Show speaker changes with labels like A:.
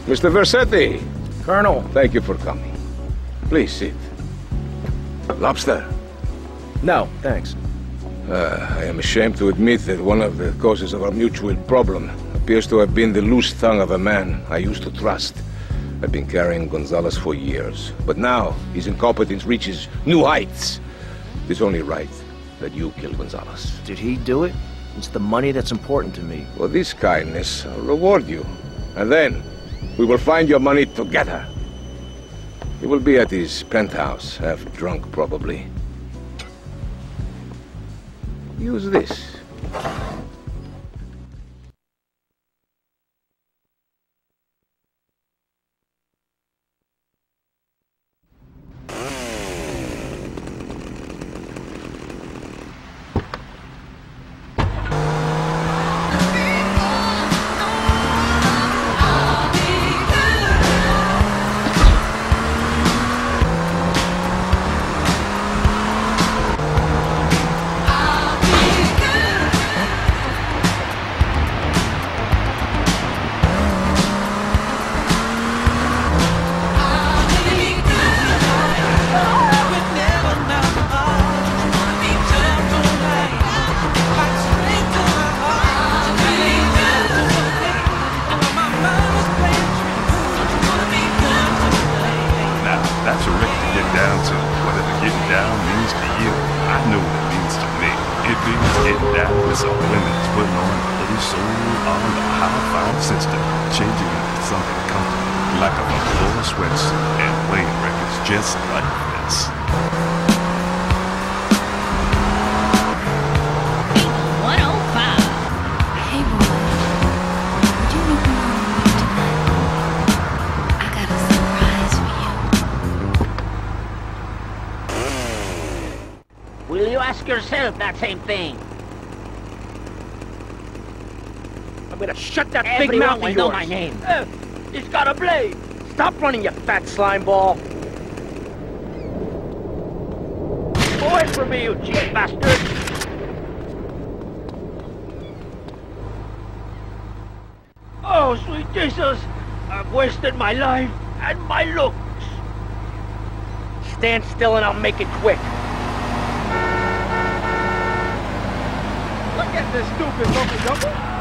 A: Mr. Versetti.
B: Colonel.
A: Thank you for coming. Please sit. Lobster?
B: No, thanks.
A: I am ashamed to admit that one of the causes of our mutual problem appears to have been the loose tongue of a man I used to trust. I've been carrying Gonzalez for years, but now his incompetence reaches new heights. It's only right that you kill Gonzalez.
B: Did he do it? It's the money that's important to me.
A: For this kindness, I'll reward you. And then, we will find your money together. He will be at his penthouse, half drunk probably. Use this.
C: Yourself that same thing.
B: I'm gonna shut that big
C: Everyone
B: mouth of
C: will
B: yours.
C: know my name.
B: He's got a blade. Stop running, you fat slime ball. Away from me, you cheap bastard. Oh, sweet Jesus. I've wasted my life and my looks. Stand still and I'll make it quick. Look at this stupid local jungle.